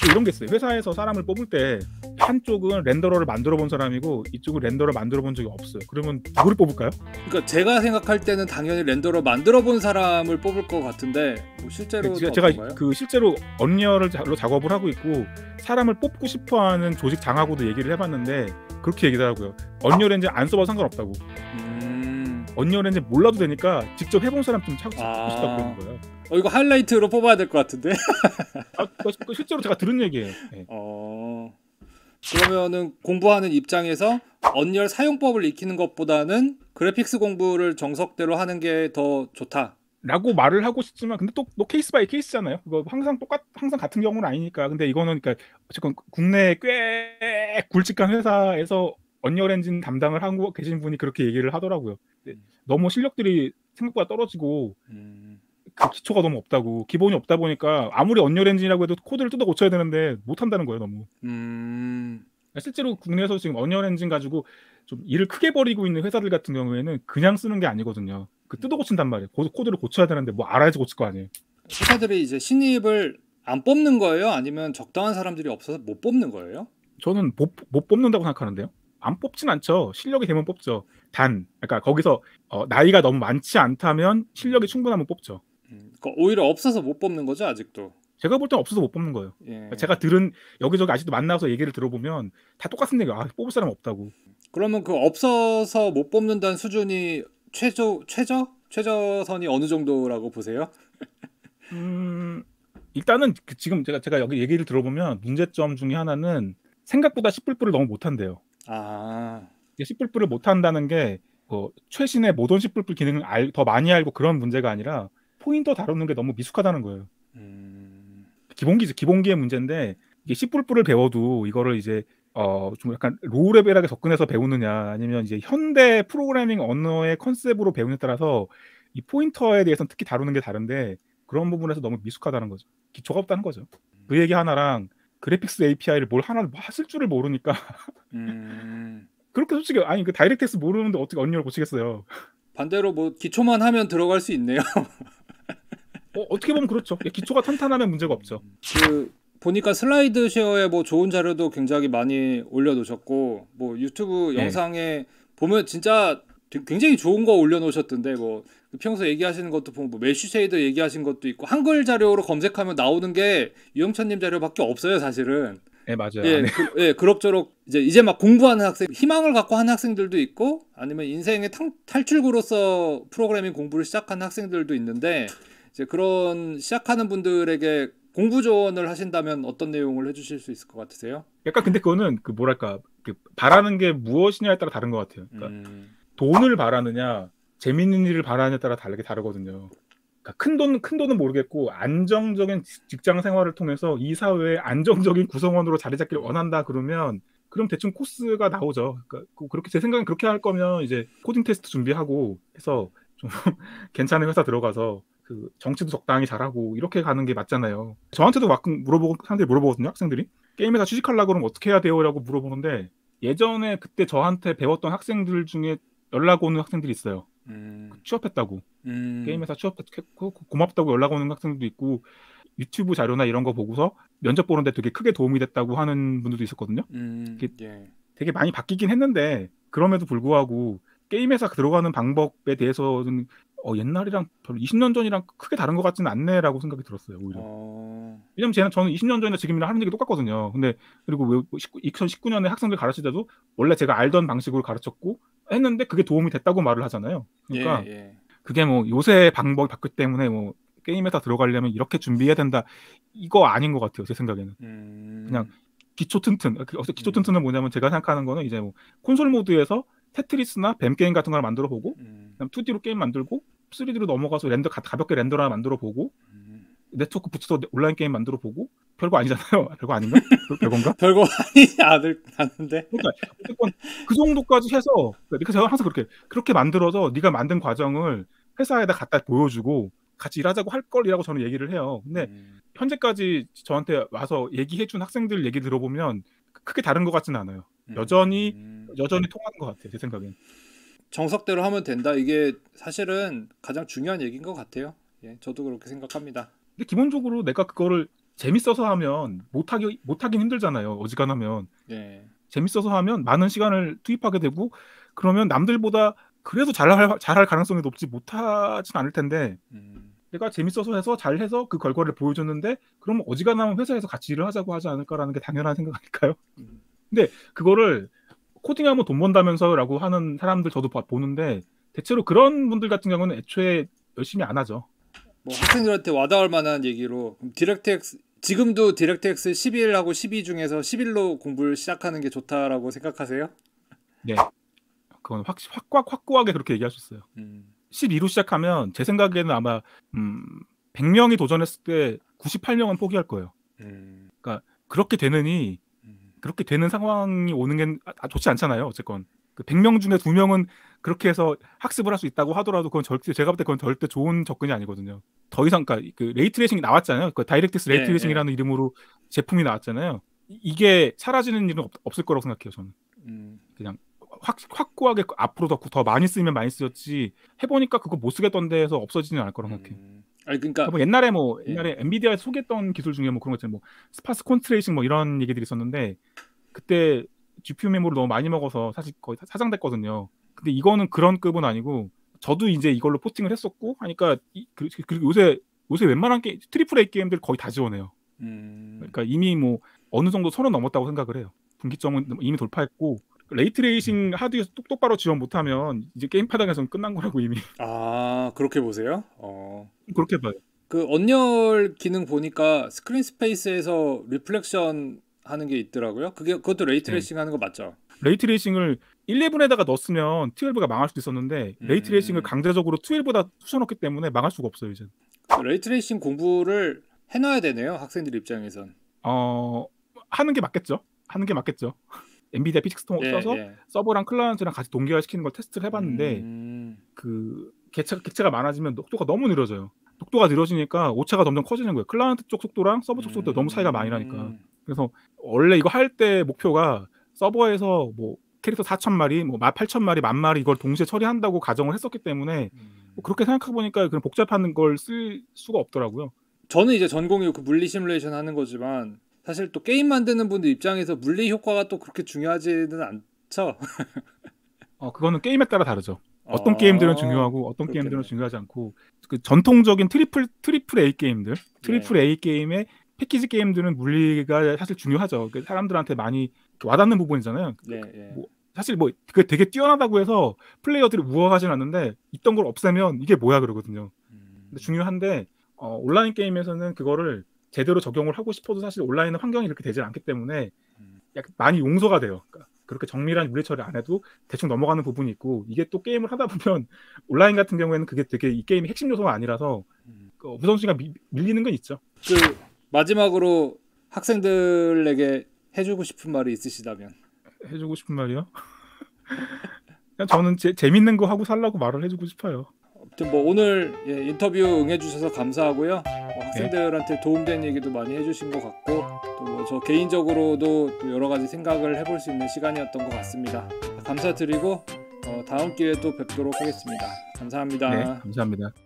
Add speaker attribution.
Speaker 1: 이런 게 있어요. 회사에서 사람을 뽑을 때 한쪽은 렌더러를 만들어 본 사람이고 이쪽은 렌더러 만들어 본 적이 없어요. 그러면 누구를 뽑을까요?
Speaker 2: 그러니까 제가 생각할 때는 당연히 렌더러 만들어 본 사람을 뽑을 것 같은데 뭐 실제로
Speaker 1: 제가 그 실제로 언리얼로 작업을 하고 있고 사람을 뽑고 싶어하는 조직장하고도 얘기를 해봤는데 그렇게 얘기하더라고요. 언리얼 엔진 안 써봐도 상관없다고. 언리얼 엔진 몰라도 되니까 직접 해본 사람 좀 찾고 싶다고 그러는 거예요.
Speaker 2: 이거 하이라이트로 뽑아야 될 것 같은데.
Speaker 1: 실제로 제가 들은 얘기예요. 네.
Speaker 2: 그러면은 공부하는 입장에서 언리얼 사용법을 익히는 것보다는 그래픽스 공부를 정석대로 하는 게 더 좋다
Speaker 1: 라고 말을 하고 싶지만 근데 또 케이스 바이 케이스잖아요. 그거 항상 같은 경우는 아니니까. 근데 이거는 그러니까 어쨌건 국내에 꽤 굵직한 회사에서 언리얼 엔진 담당을 하고 계신 분이 그렇게 얘기를 하더라고요. 너무 실력들이 생각보다 떨어지고 그 기초가 너무 없다고, 기본이 없다 보니까 아무리 언리얼 엔진이라고 해도 코드를 뜯어 고쳐야 되는데 못 한다는 거예요, 너무. 실제로 국내에서 지금 언리얼 엔진 가지고 좀 일을 크게 벌이고 있는 회사들 같은 경우에는 그냥 쓰는 게 아니거든요. 그 뜯어 고친단 말이에요. 코드를 고쳐야 되는데 뭐 알아야지 고칠 거 아니에요.
Speaker 2: 회사들이 이제 신입을 안 뽑는 거예요? 아니면 적당한 사람들이 없어서 못 뽑는 거예요?
Speaker 1: 저는 못 뽑는다고 생각하는데요. 안 뽑진 않죠. 실력이 되면 뽑죠. 그러니까 거기서 나이가 너무 많지 않다면 실력이 충분하면 뽑죠.
Speaker 2: 그러니까 오히려 없어서 못 뽑는 거죠, 아직도?
Speaker 1: 제가 볼 땐 없어서 못 뽑는 거예요.
Speaker 2: 예.
Speaker 1: 제가 들은 여기저기 아직도 만나서 얘기를 들어보면 다 똑같은 얘기예요. 뽑을 사람 없다고.
Speaker 2: 그러면 그 없어서 못 뽑는다는 수준이 최저선이 어느 정도라고 보세요?
Speaker 1: 일단은 지금 제가 여기 얘기를 들어보면 문제점 중에 하나는 생각보다 C++를 너무 못한대요. C++를 못한다는 게 최신의 모던 C++ 기능을 더 많이 알고 그런 문제가 아니라 포인터 다루는 게 너무 미숙하다는 거예요. 기본기의 문제인데 이게 C++를 배워도 이거를 이제 좀 약간 로우 레벨하게 접근해서 배우느냐 아니면 이제 현대 프로그래밍 언어의 컨셉으로 배우느냐에 따라서 이 포인터에 대해서는 특히 다루는 게 다른데 그런 부분에서 너무 미숙하다는 거죠. 기초가 없다는 거죠. 그 얘기 하나랑 그래픽스 API를 뭘 하나 쓸 줄을 모르니까 그렇게 솔직히 그 다이렉트엑스 모르는데 어떻게 언리얼 고치겠어요.
Speaker 2: 반대로 뭐 기초만 하면 들어갈 수 있네요.
Speaker 1: 어떻게 보면 그렇죠. 기초가 탄탄하면 문제가 없죠.
Speaker 2: 보니까 슬라이드 쉐어에 뭐 좋은 자료도 굉장히 많이 올려놓으셨고 뭐 유튜브 영상에 보면 진짜 굉장히 좋은 거 올려놓으셨던데 뭐 평소 얘기하시는 것도 보면 뭐 메쉬 쉐이더 얘기하신 것도 있고 한글 자료로 검색하면 나오는 게 유영찬님 자료밖에 없어요, 사실은.
Speaker 1: 네, 맞아요.
Speaker 2: 그럭저럭 이제 막 공부하는 학생, 희망을 갖고 하는 학생들도 있고 아니면 인생의 탈출구로서 프로그래밍 공부를 시작하는 학생들도 있는데 이제 그런 시작하는 분들에게 공부 조언을 하신다면 어떤 내용을 해주실 수 있을 것 같으세요?
Speaker 1: 약간 근데 그거는 바라는 게 무엇이냐에 따라 다른 것 같아요. 그러니까 돈을 바라느냐 재밌는 일을 바라느냐에 따라 다르거든요. 그러니까 큰 돈은 모르겠고 안정적인 직장 생활을 통해서 이 사회의 안정적인 구성원으로 자리 잡기를 원한다 그럼 대충 코스가 나오죠. 그러니까 그렇게 제 생각엔 그렇게 할 거면 이제 코딩 테스트 준비하고 해서 좀 괜찮은 회사 들어가서 정치도 적당히 잘하고 이렇게 가는 게 맞잖아요. 저한테도 가끔 사람들이 물어보거든요. 학생들이 게임회사 취직하려고 그러면 어떻게 해야 돼요? 라고 물어보는데 예전에 그때 저한테 배웠던 학생들 중에 연락 오는 학생들이 있어요. 취업했다고 게임회사 취업했고 고맙다고 연락 오는 학생들도 있고 유튜브 자료나 이런 거 보고서 면접 보는데 되게 크게 도움이 됐다고 하는 분들도 있었거든요. 되게 많이 바뀌긴 했는데 그럼에도 불구하고 게임회사 들어가는 방법에 대해서는 옛날이랑 별로 20년 전이랑 크게 다른 것 같지는 않네라고 생각이 들었어요. 오히려. 왜냐면 저는 20년 전이나 지금이랑 하는 얘기 똑같거든요. 근데 그리고 2019년에 학생들 가르칠 때도 원래 제가 알던 방식으로 가르쳤고 했는데 그게 도움이 됐다고 말을 하잖아요. 그러니까 그게 뭐 요새 방법이 바뀌기 때문에 뭐 게임 회사 들어가려면 이렇게 준비해야 된다 이거 아닌 것 같아요. 제 생각에는. 그냥 기초 튼튼. 기초 튼튼은 뭐냐면 제가 생각하는 거는 이제 뭐 콘솔 모드에서 테트리스나 뱀 게임 같은 걸 만들어 보고 그다음 2D로 게임 만들고 3D로 넘어가서 가볍게 렌더를 하나 만들어 보고 네트워크 붙여서 온라인 게임 만들어 보고 별거 아니잖아요. 별거 아닌가? 별건가?
Speaker 2: 별거 아닌데.
Speaker 1: 그러니까 어쨌건 그 정도까지 해서 그러니까 제가 항상 그렇게 만들어서 네가 만든 과정을 회사에다 갖다 보여주고 같이 일하자고 할 걸이라고 저는 얘기를 해요. 근데 현재까지 저한테 와서 얘기해준 학생들 얘기 들어보면 크게 다른 것 같지는 않아요. 여전히 통하는 것 같아요. 제 생각엔.
Speaker 2: 정석대로 하면 된다. 이게 사실은 가장 중요한 얘기인 것 같아요. 저도 그렇게 생각합니다.
Speaker 1: 근데 기본적으로 내가 그거를 재밌어서 하면 못하긴 힘들잖아요. 어지간하면.
Speaker 2: 네.
Speaker 1: 재밌어서 하면 많은 시간을 투입하게 되고 그러면 남들보다 그래도 잘할 가능성이 높지 못하진 않을 텐데 내가 재밌어서 해서 잘해서 그 결과를 보여줬는데 그러면 어지간하면 회사에서 같이 일을 하자고 하지 않을까라는 게 당연한 생각 아닐까요? 근데 그거를 코딩하면 돈 번다면서라고 하는 사람들 저도 보는데 대체로 그런 분들 같은 경우는 애초에 열심히 안 하죠.
Speaker 2: 뭐 학생들한테 와닿을 만한 얘기로 디렉트X 지금도 디렉트X 11하고 12 중에서 11로 공부를 시작하는 게 좋다라고 생각하세요?
Speaker 1: 네. 그건 확고하게 그렇게 얘기하셨어요. 12로 시작하면 제 생각에는 아마 100명이 도전했을 때 98명은 포기할 거예요. 그러니까 그렇게 되는 상황이 오는 게 좋지 않잖아요. 어쨌건 그 100명 중에 2명은 그렇게 해서 학습을 할 수 있다고 하더라도 그건 제가 볼 때 그건 절대 좋은 접근이 아니거든요. 더 이상 그 레이트레이싱이 나왔잖아요. 그 다이렉트스 레이트레이싱이라는 이름으로 제품이 나왔잖아요. 이게 사라지는 일은 없을 거라고 생각해요. 저는 그냥 확고하게 앞으로 더 많이 쓰면 많이 쓰였지 해보니까 그거 못 쓰겠던데 해서 없어지지는 않을 거라고 생각해요.
Speaker 2: 아니 그러니까
Speaker 1: 뭐 옛날에 엔비디아에서 소개했던 기술 중에 뭐 그런 거 있잖아요. 뭐 스파스 콘트레이싱 뭐 이런 얘기들이 있었는데 그때 GPU 메모를 너무 많이 먹어서 사실 거의 사장됐거든요. 근데 이거는 그런 급은 아니고 저도 이제 이걸로 포팅을 했었고 하니까 그리고 요새 웬만한 트리플 A 게임들 거의 다 지원해요. 그러니까 이미 뭐 어느 정도 선은 넘었다고 생각을 해요. 분기점은 이미 돌파했고 레이트레이싱 하드에 똑바로 지원 못하면 이제 게임 파당에서는 끝난 거라고 이미.
Speaker 2: 아 그렇게 보세요?
Speaker 1: 그렇게 봐요.
Speaker 2: 그 언리얼 기능 보니까 스크린 스페이스에서 리플렉션 하는 게 있더라고요. 그것도 레이트레이싱 하는 거 맞죠?
Speaker 1: 레이트레이싱을 11에다가 넣었으면 12가 망할 수도 있었는데 레이트레이싱을 강제적으로 12에다 쑤셔넣기 때문에 망할 수가 없어요 이제.
Speaker 2: 레이트레이싱 공부를 해놔야 되네요 학생들 입장에선.
Speaker 1: 하는 게 맞겠죠. 엔비디아 피직스 써서 서버랑 클라이언트랑 같이 동기화시키는 걸 테스트를 해봤는데 그 객체가 많아지면 속도가 너무 느려져요. 속도가 느려지니까 오차가 점점 커지는 거예요. 클라이언트 쪽 속도랑 서버 쪽 속도 너무 차이가 많이 나니까. 그래서 원래 이거 할 때 목표가 서버에서 뭐 캐릭터 4,000마리, 뭐 8,000마리, 10,000마리 이걸 동시에 처리한다고 가정을 했었기 때문에 그렇게 생각해 보니까 그런 복잡한 걸 쓸 수가 없더라고요.
Speaker 2: 저는 이제 전공이 그 물리 시뮬레이션 하는 거지만 사실 또 게임 만드는 분들 입장에서 물리 효과가 또 그렇게 중요하지는 않죠.
Speaker 1: 그거는 게임에 따라 다르죠. 어떤 게임들은 중요하고 어떤 게임들은 중요하지 않고 그 전통적인 트리플 A 게임들, 트리플 A 게임의 패키지 게임들은 물리가 사실 중요하죠. 사람들한테 많이 와닿는 부분이잖아요. 뭐 사실 뭐 그게 되게 뛰어나다고 해서 플레이어들이 우월하진 않는데 있던 걸 없애면 이게 뭐야 그러거든요. 근데 중요한데 온라인 게임에서는 그거를 제대로 적용을 하고 싶어도 사실 온라인은 환경이 그렇게 되지 않기 때문에 약간 많이 용서가 돼요. 그러니까 그렇게 정밀한 물리 처리 안 해도 대충 넘어가는 부분이 있고 이게 또 게임을 하다 보면 온라인 같은 경우에는 그게 되게 이 게임의 핵심 요소가 아니라서 우선순위가 밀리는 건 있죠.
Speaker 2: 그 마지막으로 학생들에게 해주고 싶은 말이 있으시다면?
Speaker 1: 해주고 싶은 말이요? 그냥 저는 재밌는 거 하고 살라고 말을 해주고 싶어요.
Speaker 2: 아무튼 뭐 오늘 인터뷰 응해주셔서 감사하고요. 학생들한테 도움된 얘기도 많이 해주신 것 같고 또 뭐 저 개인적으로도 또 여러 가지 생각을 해볼 수 있는 시간이었던 것 같습니다. 감사드리고 다음 기회에 또 뵙도록 하겠습니다. 감사합니다.
Speaker 1: 네, 감사합니다.